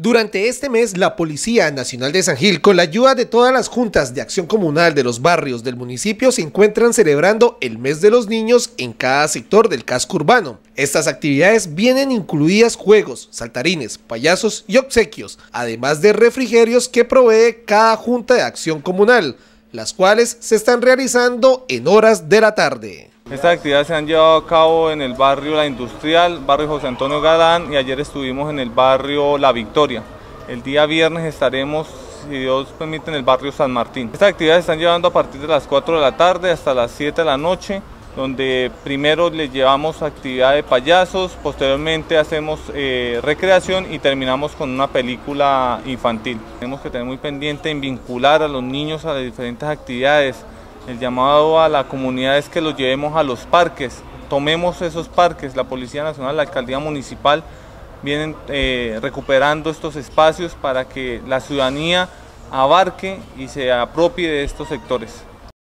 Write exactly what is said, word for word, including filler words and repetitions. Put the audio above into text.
Durante este mes, la Policía Nacional de San Gil, con la ayuda de todas las juntas de acción comunal de los barrios del municipio, se encuentran celebrando el mes de los niños en cada sector del casco urbano. Estas actividades vienen incluidas juegos, saltarines, payasos y obsequios, además de refrigerios que provee cada junta de acción comunal, las cuales se están realizando en horas de la tarde. Estas actividades se han llevado a cabo en el barrio La Industrial, barrio José Antonio Galán, y ayer estuvimos en el barrio La Victoria. El día viernes estaremos, si Dios permite, en el barrio San Martín. Estas actividades se están llevando a partir de las cuatro de la tarde hasta las siete de la noche, donde primero les llevamos actividad de payasos, posteriormente hacemos eh, recreación y terminamos con una película infantil. Tenemos que tener muy pendiente en vincular a los niños a las diferentes actividades. El llamado a la comunidad es que los llevemos a los parques, tomemos esos parques. La Policía Nacional, la Alcaldía Municipal vienen eh, recuperando estos espacios para que la ciudadanía abarque y se apropie de estos sectores.